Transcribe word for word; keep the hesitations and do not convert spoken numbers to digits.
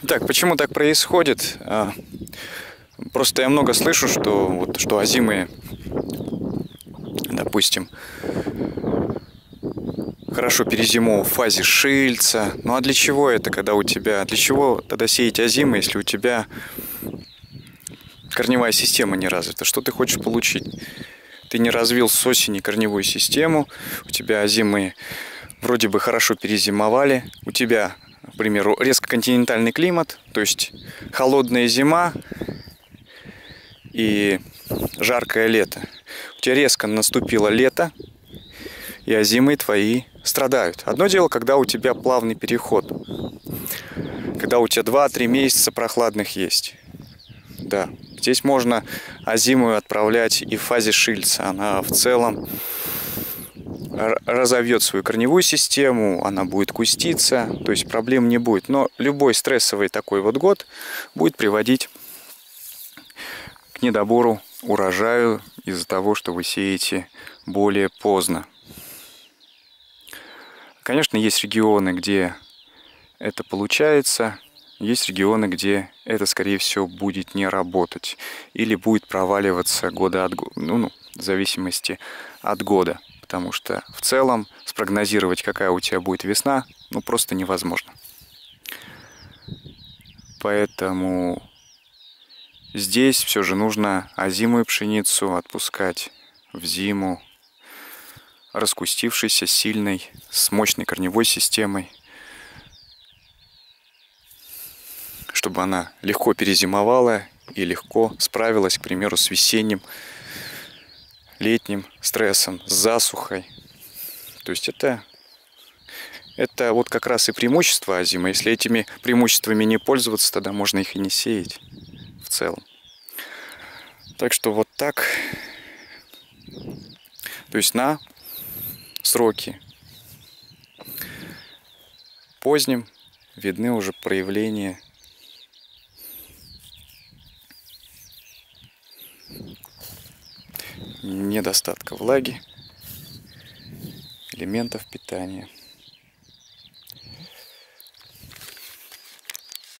Так, почему так происходит? А, Просто я много слышу, что вот что озимые, допустим, хорошо перезимовывают в фазе шильца. Ну а для чего это, когда у тебя... Для чего тогда сеять озимы, если у тебя корневая система не развита? Что ты хочешь получить? Ты не развил с осени корневую систему, у тебя озимые вроде бы хорошо перезимовали, у тебя, к примеру, резко континентальный климат, то есть холодная зима и жаркое лето. У тебя резко наступило лето, и озимые твои страдают. Одно дело, когда у тебя плавный переход, когда у тебя два-три месяца прохладных есть. Да, здесь можно озимую отправлять и в фазе шильца. Она в целом разовьет свою корневую систему, она будет куститься, то есть проблем не будет. Но любой стрессовый такой вот год будет приводить к недобору урожаю из-за того, что вы сеете более поздно. Конечно, есть регионы, где это получается, есть регионы, где это, скорее всего, будет не работать или будет проваливаться года от года, ну, ну, в зависимости от года. Потому что в целом спрогнозировать, какая у тебя будет весна, ну просто невозможно. Поэтому здесь все же нужно озимую пшеницу отпускать в зиму, раскустившейся, сильной, с мощной корневой системой, чтобы она легко перезимовала и легко справилась, к примеру, с весенним, летним стрессом, с засухой. То есть это, это вот как раз и преимущество озимы. Если этими преимуществами не пользоваться, тогда можно их и не сеять в целом. Так что вот так. То есть на сроки поздним видны уже проявления недостатка влаги, элементов питания.